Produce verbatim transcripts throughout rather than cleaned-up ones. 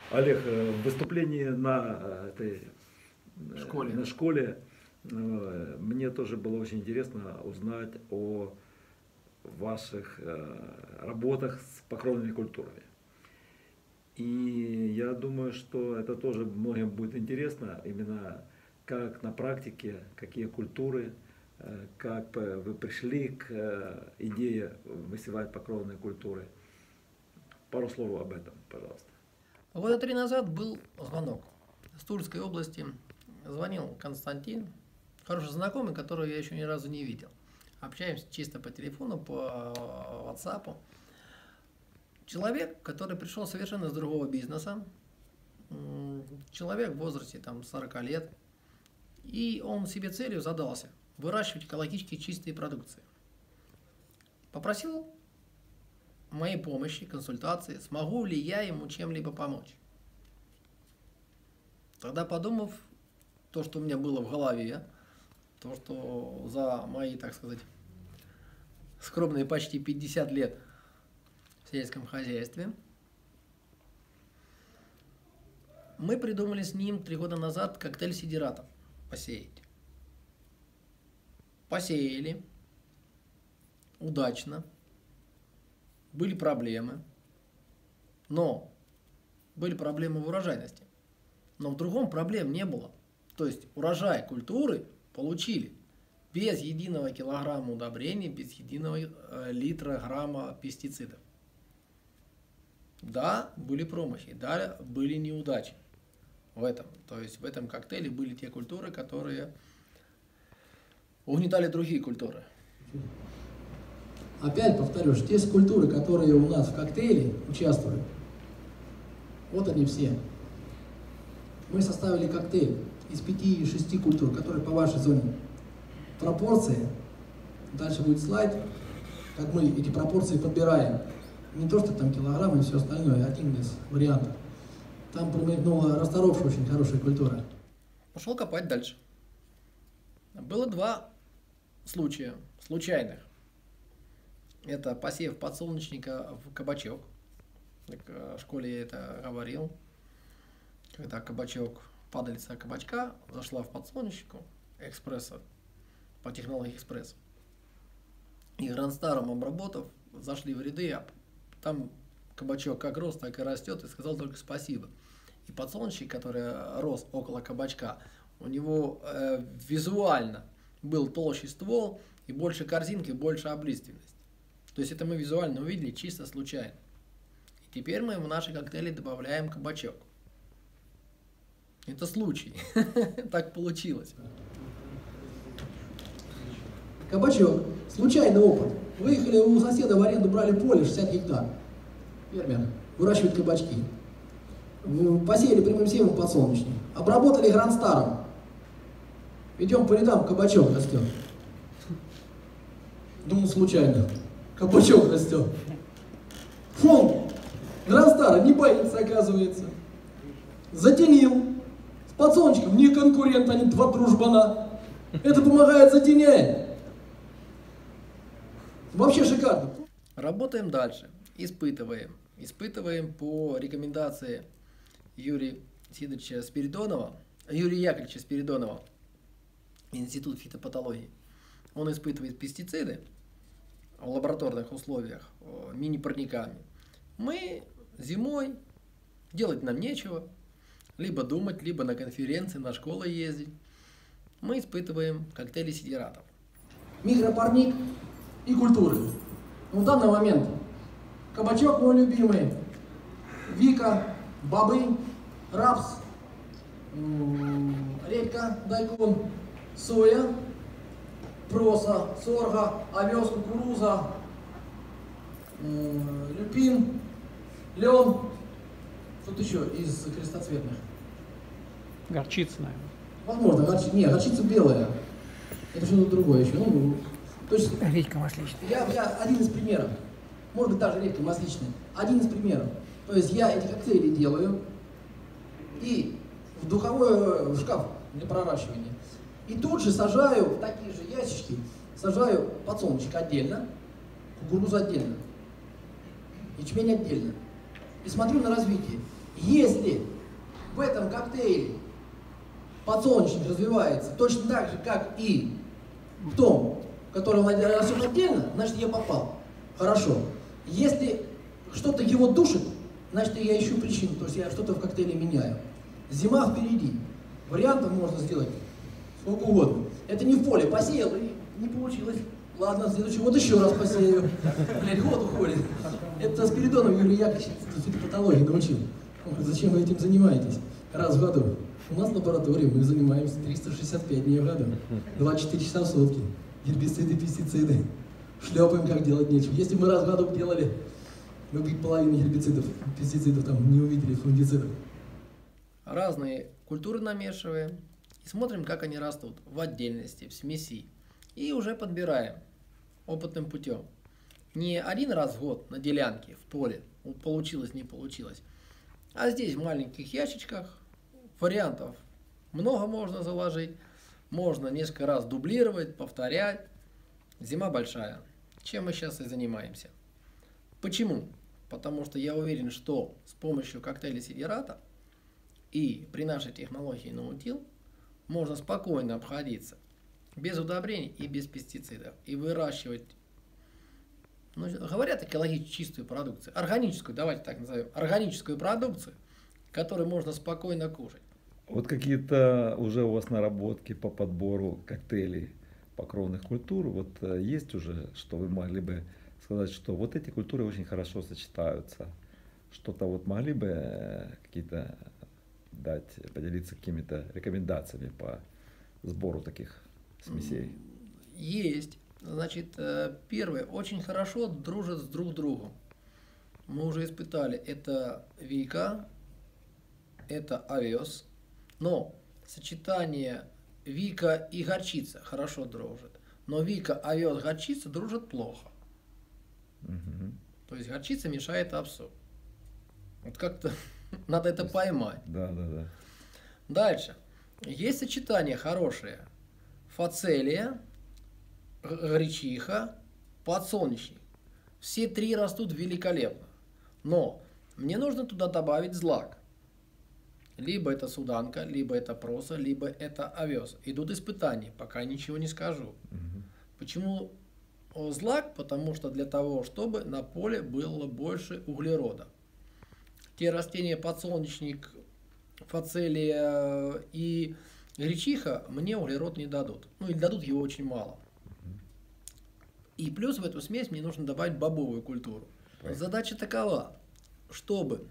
Олег, в выступлении на этой школе. на школе мне тоже было очень интересно узнать о ваших работах с покровными культурами. И я думаю, что это тоже многим будет интересно, именно как на практике, какие культуры, как вы пришли к идее высевать покровные культуры. Пару слов об этом, пожалуйста. Года три назад был звонок с Тульской области. Звонил Константин, хороший знакомый, которого я еще ни разу не видел. Общаемся чисто по телефону, по WhatsApp. Человек, который пришел совершенно с другого бизнеса. Человек в возрасте там, сорока лет. И он себе целью задался выращивать экологически чистые продукции. Попросил моей помощи, консультации, смогу ли я ему чем-либо помочь. Тогда, подумав, то, что у меня было в голове, то, что за мои, так сказать, скромные почти пятьдесят лет в сельском хозяйстве, мы придумали с ним три года назад коктейль сидератов посеять. Посеяли удачно. Были проблемы, но были проблемы в урожайности. Но в другом проблем не было. То есть урожай культуры получили без единого килограмма удобрений, без единого э, литра грамма пестицидов. Да, были промахи, да, были неудачи в этом. То есть в этом коктейле были те культуры, которые угнетали другие культуры. Опять повторюсь, те культуры, которые у нас в коктейле участвуют, вот они все. Мы составили коктейль из пяти-шести культур, которые по вашей зоне. Пропорции, дальше будет слайд, как мы эти пропорции подбираем. Не то, что там килограммы и все остальное, один из вариантов. Там промелькнула расторопшая очень хорошая культура. Пошел копать дальше. Было два случая случайных. Это посев подсолнечника в кабачок. В школе я это говорил. Когда кабачок, падалица кабачка зашла в подсолнечнику экспресса, по технологии экспресс. И грандстаром обработав, зашли в ряды, а там кабачок как рос, так и растет, и сказал только спасибо. И подсолнечник, который рос около кабачка, у него э, визуально был толще ствол, и больше корзинки, больше облиственность. То есть это мы визуально увидели чисто случайно. И теперь мы в наши коктейли добавляем кабачок. Это случай. Так получилось. Кабачок. Случайный опыт. Выехали у соседа в аренду, брали поле шестьдесят гектар. Фермер. Выращивает кабачки. Посеяли прямым севом подсолнечник. Обработали грандстаром. Идем по рядам, кабачок растет. Думаю, случайно. Кабачок растет. Фон. Грандстара не боится, оказывается. Затенил. С подсолнечком не конкурент, они два дружбана. Это помогает, затеняет. Вообще шикарно. Работаем дальше. Испытываем. Испытываем по рекомендации Юрия Сидоровича Спиридонова, Юрия Яковлевича Спиридонова, Институт фитопатологии. Он испытывает пестициды в лабораторных условиях мини-парниками. Мы зимой делать нам нечего, либо думать, либо на конференции, на школы ездить. Мы испытываем коктейли сидератов. Микропарник и культуры. Ну, в данный момент кабачок мой любимый, вика, бобы, рапс, редька, дайкон, соя, проса, сорга, овес, кукуруза, люпин, лен. Что-то еще из крестоцветных. Горчица, наверное. Возможно, горчица. Нет, горчица белая. Это что-то другое еще. Ну, то есть, редька масличная. Я, я один из примеров. Может быть, даже редька масличная. Один из примеров. То есть я эти коктейли делаю и в духовой в шкаф для проращивания. И тут же сажаю в такие же ящички, сажаю подсолнечник отдельно, кукурузу отдельно, ячмень отдельно. И смотрю на развитие. Если в этом коктейле подсолнечник развивается точно так же, как и в том, который растет отдельно, значит я попал. Хорошо. Если что-то его душит, значит я ищу причину, то есть я что-то в коктейле меняю. Зима впереди. Вариантов можно сделать сколько угодно. Это не в поле. Посеял и не получилось. Ладно, в следующий год еще раз посею. Блядь, год уходит. Это Спиридонов Юрий Яковлевич фитопатологии научил. Он говорит, зачем вы этим занимаетесь? Раз в году. У нас в лаборатории мы занимаемся триста шестьдесят пять дней в году. двадцать четыре часа в сутки. Гербициды, пестициды. Шлепаем, как делать нечего. Если бы мы раз в году делали, мы бы половину гербицидов, пестицидов там не увидели, фунгицидов. Разные культуры намешиваем и смотрим, как они растут в отдельности, в смеси. И уже подбираем опытным путем. Не один раз в год на делянке, в поле, получилось, не получилось. А здесь в маленьких ящичках вариантов много можно заложить. Можно несколько раз дублировать, повторять. Зима большая. Чем мы сейчас и занимаемся. Почему? Потому что я уверен, что с помощью коктейля сидерата и при нашей технологии наутил можно спокойно обходиться без удобрений и без пестицидов. И выращивать, ну, говорят, экологически чистую продукцию, органическую, давайте так назовем, органическую продукцию, которую можно спокойно кушать. Вот какие-то уже у вас наработки по подбору коктейлей покровных культур, вот есть уже, что вы могли бы сказать, что вот эти культуры очень хорошо сочетаются? Что-то вот могли бы какие-то дать, поделиться какими-то рекомендациями по сбору таких смесей? Есть. Значит, первое, очень хорошо дружат с друг другом. Мы уже испытали, это Вика, это овес, но сочетание Вика и горчица хорошо дружат, но Вика, овес, горчица дружат плохо. Угу. То есть горчица мешает овсу. Вот как-то надо это поймать. Да, да, да. Дальше. Есть сочетание хорошее. Фацелия, гречиха, подсолнечник. Все три растут великолепно. Но мне нужно туда добавить злак. Либо это суданка, либо это проса, либо это овес. Идут испытания, пока ничего не скажу. Угу. Почему злак? Потому что для того, чтобы на поле было больше углерода. Те растения подсолнечник, фацелия и гречиха мне углерод не дадут. Ну или дадут его очень мало. И плюс в эту смесь мне нужно добавить бобовую культуру. Задача такова, чтобы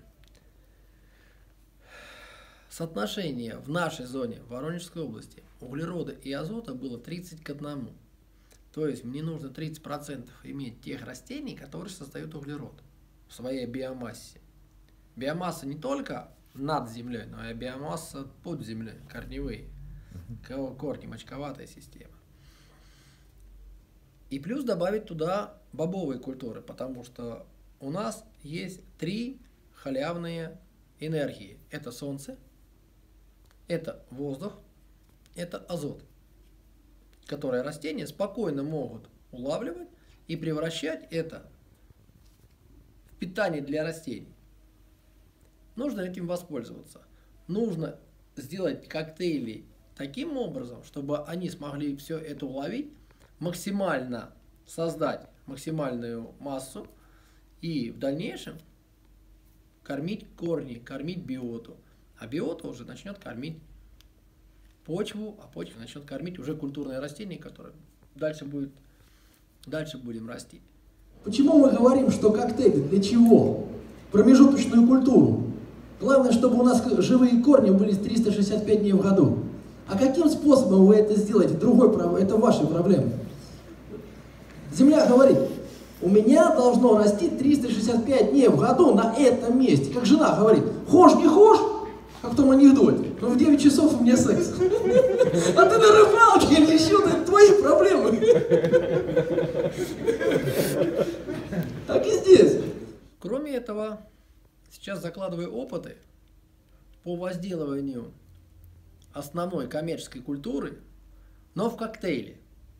соотношение в нашей зоне, в Воронежской области, углерода и азота было тридцать к одному. То есть мне нужно тридцать процентов иметь тех растений, которые создают углерод в своей биомассе. Биомасса не только над землей, но и биомасса под землей, корневые, корни, мочковатая система. И плюс добавить туда бобовые культуры, потому что у нас есть три халявные энергии. Это солнце, это воздух, это азот, которые растения спокойно могут улавливать и превращать это в питание для растений. Нужно этим воспользоваться. Нужно сделать коктейли таким образом, чтобы они смогли все это уловить, максимально создать максимальную массу и в дальнейшем кормить корни, кормить биоту. А биота уже начнет кормить почву, а почва начнет кормить уже культурные растения, которые дальше, будет, дальше будем расти. Почему мы говорим, что коктейли для чего? Промежуточную культуру. Главное, чтобы у нас живые корни были триста шестьдесят пять дней в году. А каким способом вы это сделаете? Другой, это ваши проблемы. Земля говорит, у меня должно расти триста шестьдесят пять дней в году на этом месте. Как жена говорит, хошь не хошь, как в том анекдоте, но в девять часов у меня секс. А ты на рыбалке или еще, это твои проблемы. Так и здесь. Кроме этого, сейчас закладываю опыты по возделыванию основной коммерческой культуры, но в коктейле.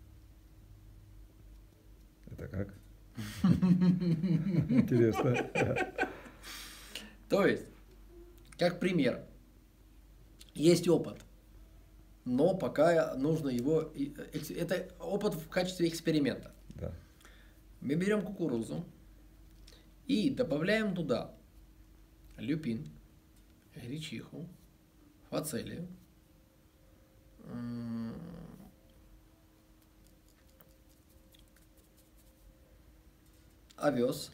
Это как? Интересно. То есть, Как пример, есть опыт, но пока нужно его... Это опыт в качестве эксперимента. Да. Мы берем кукурузу и добавляем туда люпин, гречиху, фацелию, овес,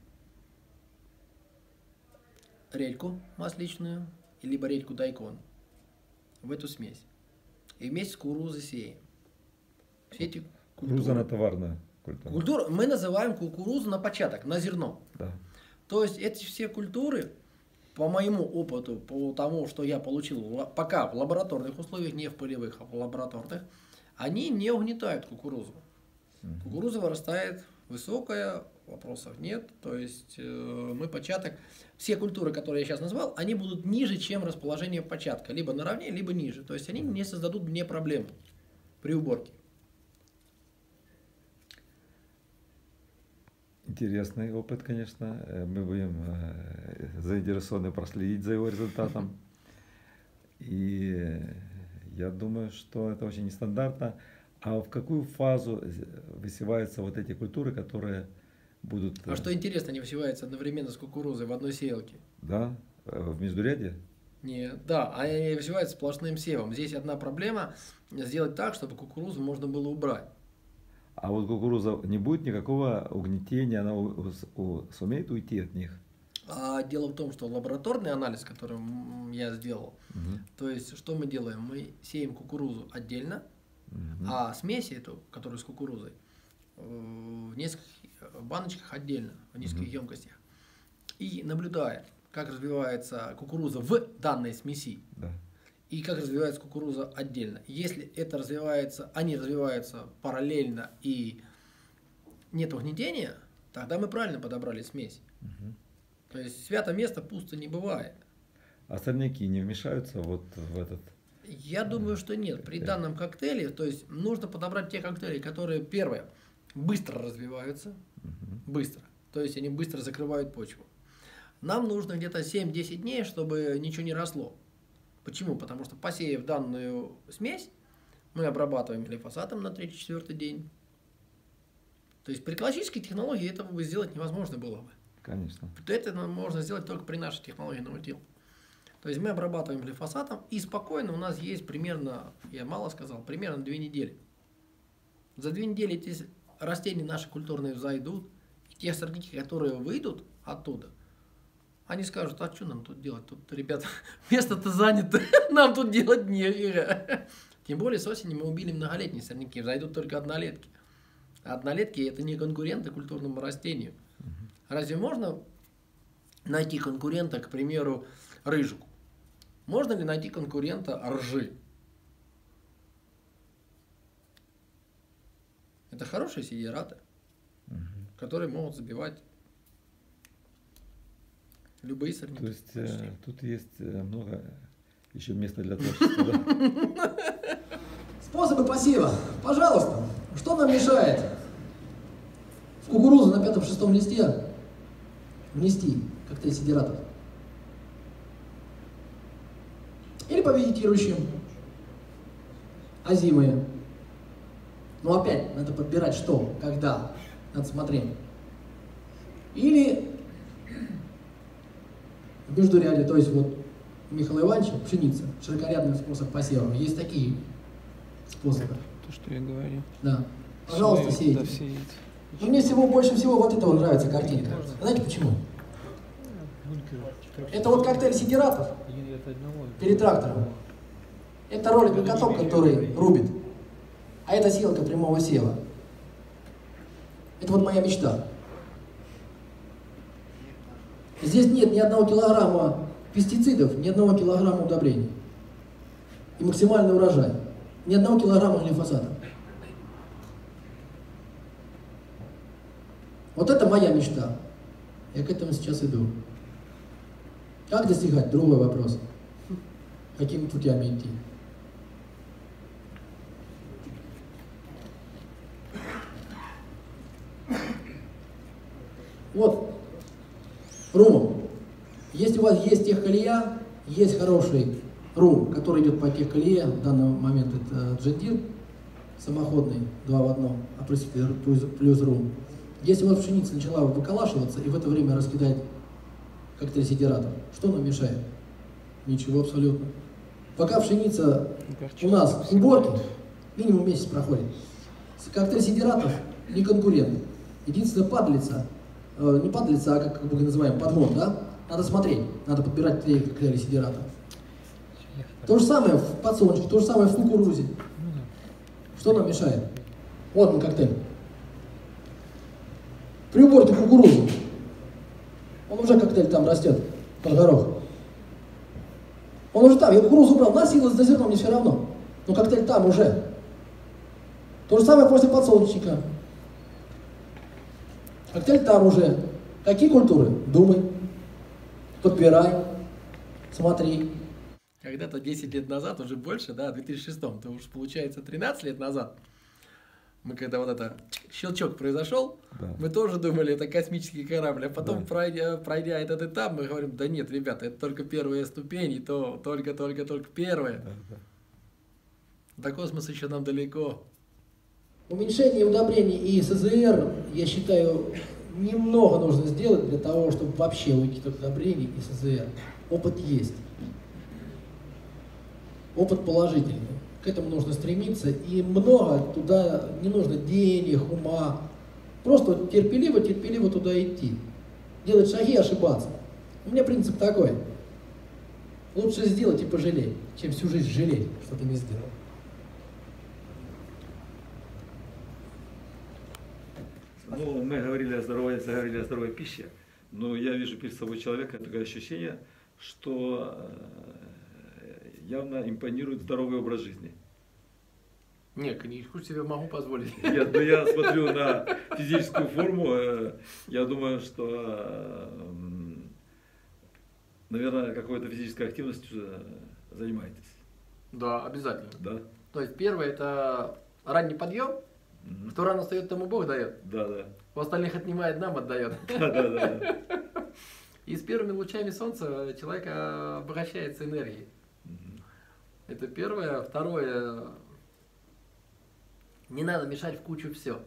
редьку масличную, либо редьку дайкон в эту смесь. И вместе с кукурузой сеем. Все эти Кукуруза на товарная культура. Культура, мы называем кукурузу на початок, на зерно. Да. То есть эти все культуры, по моему опыту, по тому, что я получил пока в лабораторных условиях, не в полевых, а в лабораторных, они не угнетают кукурузу. Угу. Кукуруза вырастает высокая, вопросов нет. То есть э, мы початок, все культуры, которые я сейчас назвал, они будут ниже, чем расположение початка. Либо наравне, либо ниже. То есть они не создадут мне проблем при уборке. Интересный опыт, конечно. Мы будем заинтересованы проследить за его результатом. И я думаю, что это очень нестандартно. А в какую фазу высеваются вот эти культуры, которые будут... А что интересно, они высеваются одновременно с кукурузой в одной сеялке? Да, в междурядье? Нет, да, они высеваются сплошным севом. Здесь одна проблема – сделать так, чтобы кукурузу можно было убрать. А вот кукуруза не будет никакого угнетения, она у, у, сумеет уйти от них? А дело в том, что лабораторный анализ, который я сделал, угу. То есть что мы делаем? Мы сеем кукурузу отдельно, угу. А смесь эту, которую с кукурузой, в нескольких баночках отдельно, в нескольких угу. емкостях. И наблюдая, как развивается кукуруза в данной смеси. Да. И как развивается кукуруза отдельно. Если это развивается, они развиваются параллельно и нет угнетения, тогда мы правильно подобрали смесь. Угу. То есть свято место пусто не бывает. А сорняки не вмешаются вот в этот? Я думаю, что нет. При данном коктейле, то есть нужно подобрать те коктейли, которые, первое, быстро развиваются, угу. быстро. То есть они быстро закрывают почву. Нам нужно где-то семь-десять дней, чтобы ничего не росло. Почему? Потому что, посеяв данную смесь, мы обрабатываем глифосатом на третий-четвертый день. То есть при классической технологии этого бы сделать невозможно было бы. Конечно. Это можно сделать только при нашей технологии наутил. То есть мы обрабатываем глифосатом, и спокойно у нас есть примерно, я мало сказал, примерно две недели. За две недели эти растения наши культурные взойдут, и те сорняки, которые выйдут оттуда, они скажут, а что нам тут делать? Тут, ребята, место-то занято, нам тут делать нефига. Тем более с осени мы убили многолетние сорняки, зайдут только однолетки. А однолетки это не конкуренты культурному растению. Разве можно найти конкурента, к примеру, рыжику? Можно ли найти конкурента ржи? Это хорошие сидераты, угу. которые могут забивать любые сорняки. То есть э, тут есть много еще места для творчества, да? Способы посева. Пожалуйста, что нам мешает в кукурузу на пятом-шестом листе внести коктейль сидератов? Или по вегетирующим, озимые. Но опять надо подбирать что, когда, надо смотреть. Или в междуряде, то есть вот у Михаила Ивановича пшеница, широкорядный способ посева. Есть такие способы. То, что я говорил. Да. Пожалуйста, сейте. Но мне всего, больше всего вот это вот нравится картинка. Знаете почему? Это вот коктейль сидератов перед трактором. Это ролик-каток, который рубит. А это сеялка прямого сева. Это вот моя мечта. Здесь нет ни одного килограмма пестицидов, ни одного килограмма удобрений. И максимальный урожай. Ни одного килограмма глифосата. Вот это моя мечта. Я к этому сейчас иду. Как достигать? Другой вопрос. Какими путями идти? Вот. Румом. Если у вас есть техколея, Есть хороший рум, который идет по техколее, в данный момент это Джендир, самоходный, два в одном, опрыскиватель плюс, плюс рум. Если вот пшеница начала выколашиваться и в это время раскидать коктейль сидератор, что нам мешает? Ничего абсолютно. Пока пшеница у нас в уборке, минимум месяц проходит. Коктейль сидератов не конкурент. Единственная падлица, э, не падлица, а как, как мы называем, подгон, да? Надо смотреть, надо подбирать коктейли сидератов. То же самое в подсолнечке, то же самое в кукурузе. Что нам мешает? Вот он коктейль. При уборке кукурузы. Он уже коктейль там растет, под горох. Он уже там, я кукурузу убрал, на силу за зерном, мне все равно. Но коктейль там уже. То же самое после подсолнечника. Коктейль там уже. Какие культуры? Думай, подбирай, смотри. Когда-то десять лет назад, уже больше, да, в две тысячи шестом, то уж получается тринадцать лет назад, мы когда вот это щелчок произошел, Да. мы тоже думали, это космический корабль, а потом, Да. пройдя, пройдя этот этап, мы говорим, да нет, ребята, это только первая ступень, и то только-только-только первая. Да, да. До космоса еще нам далеко. Уменьшение удобрений и СЗР, я считаю, немного нужно сделать для того, чтобы вообще уйти от удобрений и СЗР. Опыт есть. Опыт положительный. К этому нужно стремиться. И много туда не нужно денег, ума. Просто терпеливо-терпеливо туда идти. Делать шаги, ошибаться. У меня принцип такой. Лучше сделать и пожалеть, чем всю жизнь жалеть, что ты не сделал. Ну, мы говорили о здоровой, заговорили о здоровой пище, но я вижу перед собой человека такое ощущение, что э, явно импонирует здоровый образ жизни. Нет, коньячку себе могу позволить. Я, но я смотрю на физическую форму, э, я думаю, что, э, наверное, какой-то физической активностью э, занимаетесь. Да, обязательно. Да? То есть первое это ранний подъем. Мгм. Кто рано встает, тому Бог дает. Да, да. У остальных отнимает, нам отдает. Да, да, да. И с первыми лучами солнца человек обогащается энергией. Мгм. Это первое. Второе. Не надо мешать в кучу все.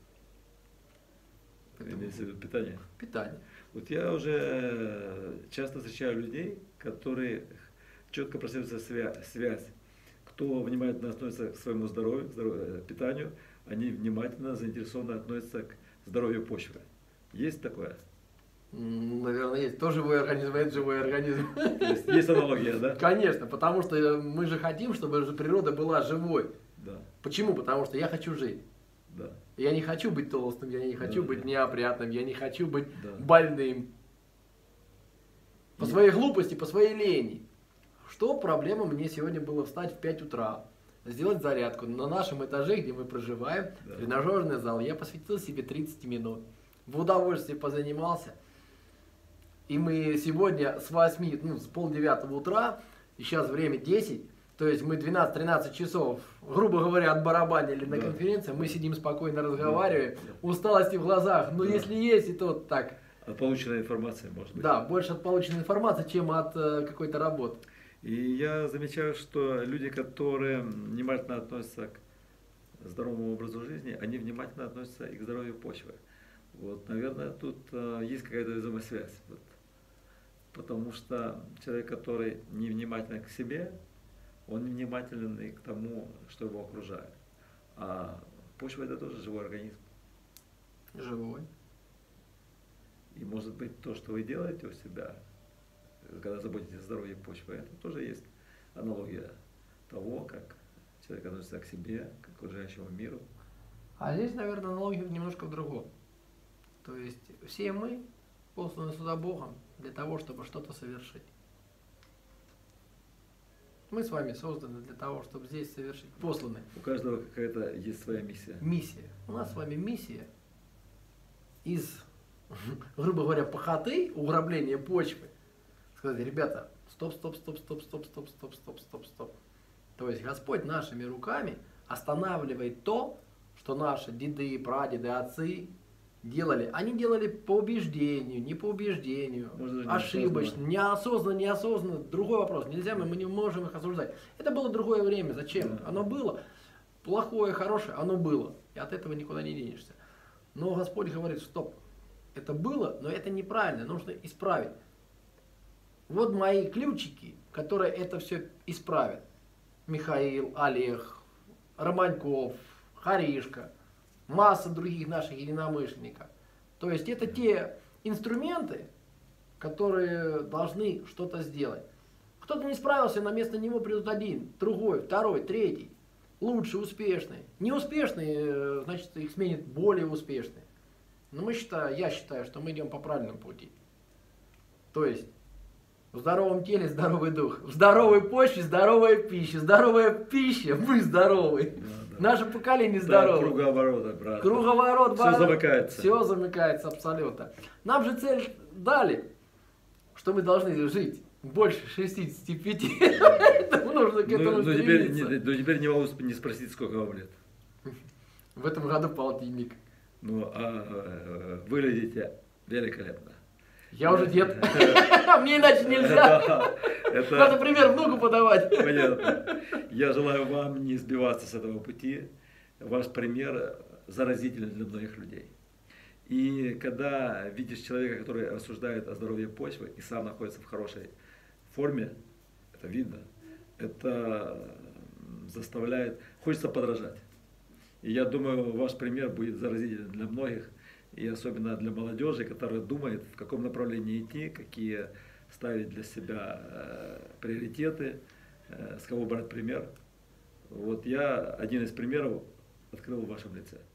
Имеется в виду питание. Питание. Вот я уже часто встречаю людей, которые четко прослеживается свя- связь. Кто внимательно относится к своему здоровью, к здоровью, питанию, они внимательно заинтересованно относятся к здоровью почвы. Есть такое? М, Наверное, есть. То живой организм, это живой организм. То есть, есть аналогия, да? Конечно, потому что мы же хотим, чтобы же природа была живой. Да, Почему? Потому что я хочу жить. да, Я не хочу быть толстым, я не хочу Да, быть да. неопрятным, я не хочу быть Да. больным. По И- своей глупости, по своей лени. Что проблема мне сегодня было встать в пять утра, сделать зарядку. На нашем этаже, где мы проживаем, Да. тренажерный зал, я посвятил себе тридцать минут. В удовольствие позанимался. И мы сегодня с восьми, ну, с полдевятого утра, и сейчас время десять, то есть мы двенадцать-тринадцать часов, грубо говоря, отбарабанили на Да. конференции, мы сидим спокойно, разговариваем, Да. усталости в глазах, но Да. если есть, и то так, от полученной информации, может быть. да, больше от полученной информации, чем от э, какой-то работы. И я замечаю, что люди, которые внимательно относятся к здоровому образу жизни, они внимательно относятся и к здоровью почвы. Вот, наверное, тут э, есть какая-то взаимосвязь. Вот. Потому что человек, который невнимателен к себе, он невнимателен и к тому, что его окружает. А почва это тоже живой организм. Живой. И может быть то, что вы делаете у себя, когда заботитесь о здоровье почвы, это тоже есть аналогия того, как человек относится к себе, к окружающему миру. А здесь, наверное, аналогия немножко в другом. То есть все мы посланы сюда Богом для того, чтобы что-то совершить. Мы с вами созданы для того, чтобы здесь совершить. Посланы. У каждого какая-то есть своя миссия. Миссия. У нас с вами миссия из, грубо говоря, похоты, уграбления почвы. Сказать, ребята, стоп, стоп, стоп, стоп, стоп, стоп, стоп, стоп, стоп, стоп. То есть Господь нашими руками останавливает то, что наши деды, прадеды, отцы делали, они делали по убеждению, не по убеждению, Может, даже ошибочно, неосознанно, неосознанно. Другой вопрос. Нельзя, мы, мы не можем их осуждать. Это было другое время. Зачем? Да. Оно было. Плохое, хорошее, оно было. И от этого никуда не денешься. Но Господь говорит, стоп. Это было, но это неправильно. Нужно исправить. Вот мои ключики, которые это все исправят. Михаил, Олег, Романьков, Харишка, масса других наших единомышленников. То есть это те инструменты, которые должны что-то сделать. Кто-то не справился, на место него придут один, другой, второй, третий. Лучший, успешный. Неуспешные, значит, их сменят более успешные. Но мы считаем, я считаю, что мы идем по правильному пути. То есть в здоровом теле здоровый дух, в здоровой почве здоровая пища, здоровая пища, мы здоровы. Да, да. Наше поколение здорово. Да, круговорот, брат. Круговорот, все брат. замыкается. Все замыкается абсолютно. Нам же цель дали, что мы должны жить больше шестидесяти пяти. Поэтому нужно к этому стремиться. Но теперь не могу не спросить, сколько вам лет. В этом году полтинник. Ну, а выглядите великолепно. Я уже дед. Мне иначе нельзя. Надо пример внуку подавать. Понятно. Я желаю вам не сбиваться с этого пути. Ваш пример заразительный для многих людей. И когда видишь человека, который рассуждает о здоровье почвы и сам находится в хорошей форме, это видно, это заставляет, хочется подражать. И я думаю, ваш пример будет заразительным для многих, и особенно для молодежи, которая думает, в каком направлении идти, какие ставить для себя э, приоритеты, э, с кого брать пример. Вот я один из примеров открыл в вашем лице.